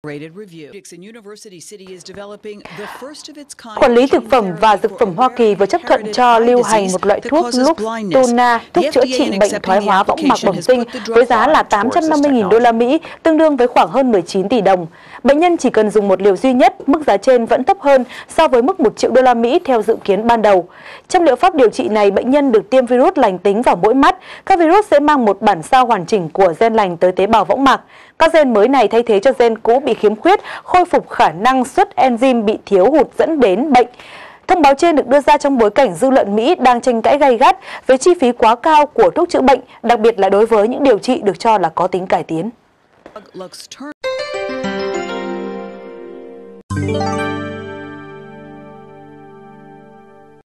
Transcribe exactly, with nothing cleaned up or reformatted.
Quản lý thực phẩm và dược phẩm Hoa Kỳ vừa chấp thuận cho lưu hành một loại thuốc Luxturna, thuốc chữa trị bệnh thoái hóa võng mạc bẩm sinh với giá là tám trăm năm mươi nghìn đô la Mỹ, tương đương với khoảng hơn mười chín tỷ đồng. Bệnh nhân chỉ cần dùng một liều duy nhất, mức giá trên vẫn thấp hơn so với mức một triệu đô la Mỹ theo dự kiến ban đầu. Trong liệu pháp điều trị này, bệnh nhân được tiêm virus lành tính vào mỗi mắt. Các virus sẽ mang một bản sao hoàn chỉnh của gen lành tới tế bào võng mạc. Các gen mới này thay thế cho gen cũ bị khiếm khuyết, khôi phục khả năng xuất enzyme bị thiếu hụt dẫn đến bệnh. Thông báo trên được đưa ra trong bối cảnh dư luận Mỹ đang tranh cãi gay gắt về chi phí quá cao của thuốc chữa bệnh, đặc biệt là đối với những điều trị được cho là có tính cải tiến.